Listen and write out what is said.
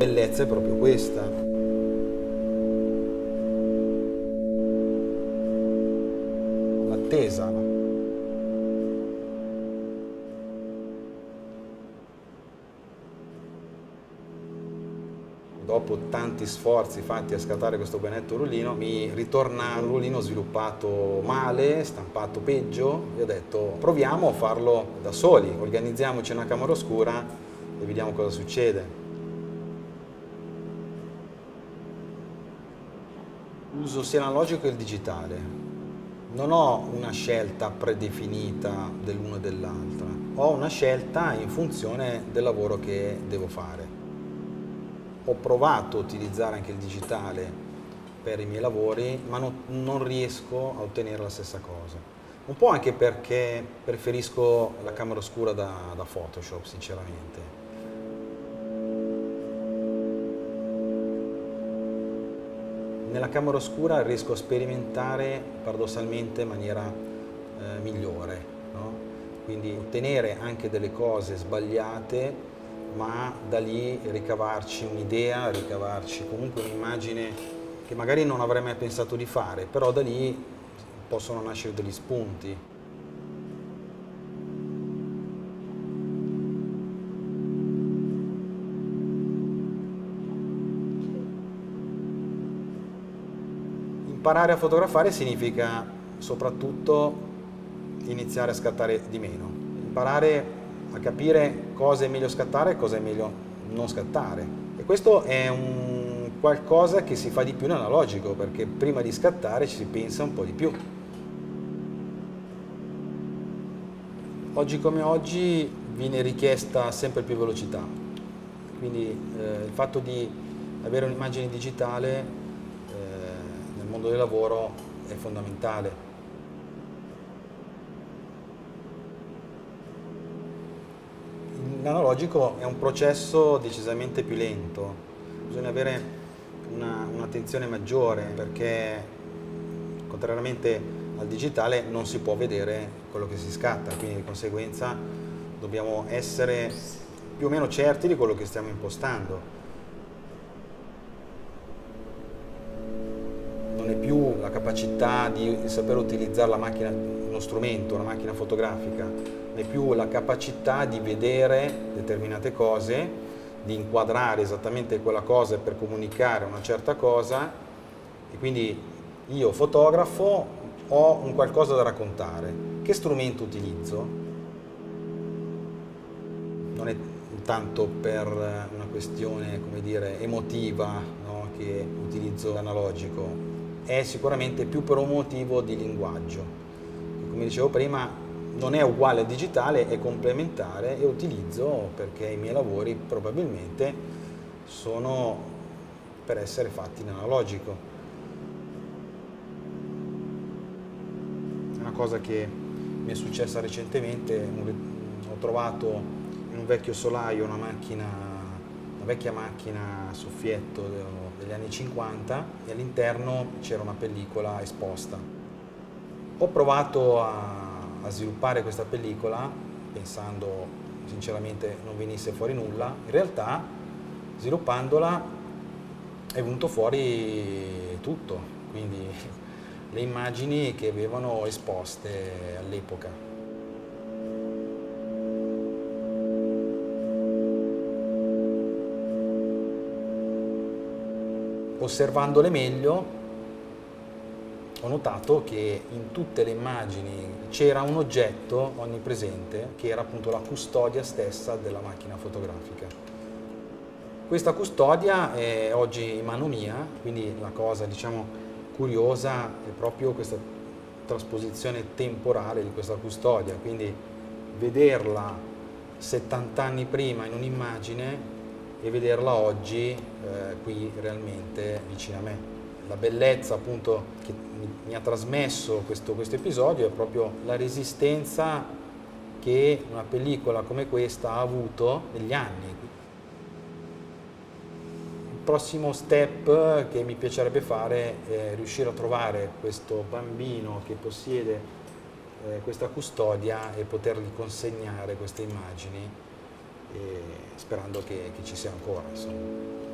bellezza è proprio questa. L'attesa. Dopo tanti sforzi fatti a scattare questo benedetto rullino, mi ritorna un rullino sviluppato male, stampato peggio, e ho detto proviamo a farlo da soli, organizziamoci una camera oscura e vediamo cosa succede. Uso sia l'analogico che il digitale. Non ho una scelta predefinita dell'uno e dell'altra, ho una scelta in funzione del lavoro che devo fare. Ho provato a utilizzare anche il digitale per i miei lavori, ma non riesco a ottenere la stessa cosa. Un po' anche perché preferisco la camera oscura da Photoshop, sinceramente. Nella camera oscura riesco a sperimentare paradossalmente in maniera migliore, no? Quindi ottenere anche delle cose sbagliate, ma da lì ricavarci un'idea, ricavarci comunque un'immagine che magari non avrei mai pensato di fare, però da lì possono nascere degli spunti. Imparare a fotografare significa soprattutto iniziare a scattare di meno, imparare a capire cosa è meglio scattare e cosa è meglio non scattare. E questo è un qualcosa che si fa di più nell'analogico, perché prima di scattare ci si pensa un po' di più. Oggi come oggi viene richiesta sempre più velocità, quindi il fatto di avere un'immagine digitale nel mondo del lavoro è fondamentale. L'analogico è un processo decisamente più lento, bisogna avere un'attenzione maggiore, perché contrariamente al digitale non si può vedere quello che si scatta, quindi di conseguenza dobbiamo essere più o meno certi di quello che stiamo impostando. Non è più la capacità di saper utilizzare la macchina, uno strumento, una macchina fotografica, è più la capacità di vedere determinate cose, di inquadrare esattamente quella cosa per comunicare una certa cosa, e quindi io fotografo ho un qualcosa da raccontare. Che strumento utilizzo? Non è tanto per una questione, come dire, emotiva, no, che utilizzo l'analogico, è sicuramente più per un motivo di linguaggio. Come dicevo prima, non è uguale al digitale, è complementare, e utilizzo perché i miei lavori probabilmente sono per essere fatti in analogico. È una cosa che mi è successa recentemente, ho trovato in un vecchio solaio una vecchia macchina a soffietto degli anni 50, e all'interno c'era una pellicola esposta. Ho provato a sviluppare questa pellicola pensando sinceramente non venisse fuori nulla. In realtà sviluppandola è venuto fuori tutto, quindi le immagini che avevano esposte all'epoca. Osservandole meglio ho notato che in tutte le immagini c'era un oggetto onnipresente che era appunto la custodia stessa della macchina fotografica. Questa custodia è oggi in mano mia, quindi la cosa, diciamo, curiosa è proprio questa trasposizione temporale di questa custodia, quindi vederla 70 anni prima in un'immagine e vederla oggi qui realmente vicino a me. La bellezza appunto che mi ha trasmesso questo episodio è proprio la resistenza che una pellicola come questa ha avuto negli anni. Il prossimo step che mi piacerebbe fare è riuscire a trovare questo bambino che possiede questa custodia e potergli consegnare queste immagini, sperando che ci sia ancora, insomma.